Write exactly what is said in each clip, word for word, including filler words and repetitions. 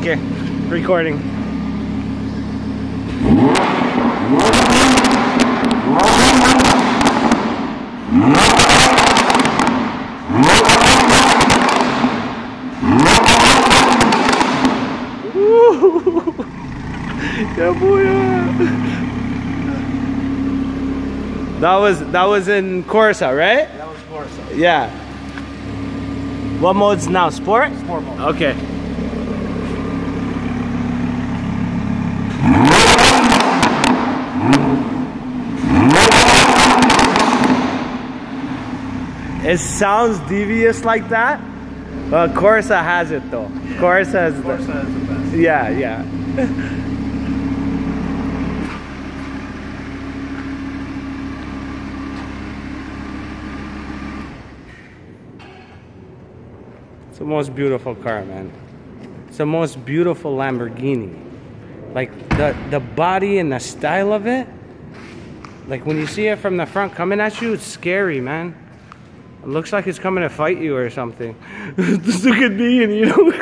Okay, recording. Yeah, boy. That was that was in Corsa, right? That was Corsa. Yeah. What mode's now? Sport? Sport mode. Okay. It sounds devious like that, but Corsa has it though. Yeah. Corsa has Corsa the, is the best. Yeah, yeah. It's the most beautiful car, man. It's the most beautiful Lamborghini. Like the the body and the style of it. Like when you see it from the front coming at you, it's scary, man. It looks like it's coming to fight you or something. Just look at me and you know.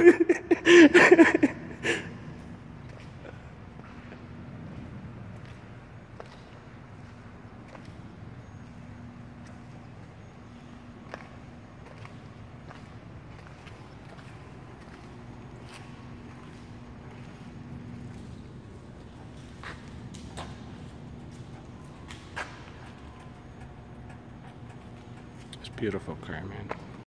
Beautiful car, man.